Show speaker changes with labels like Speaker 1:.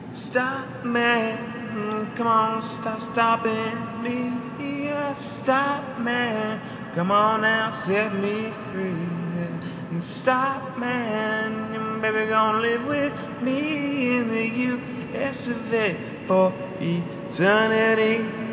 Speaker 1: Stop, man. Come on, stop stopping me. Yeah, stop, man. Come on now, set me free. Yeah. And stop, man. Baby, gonna live with me in the US of A for eternity.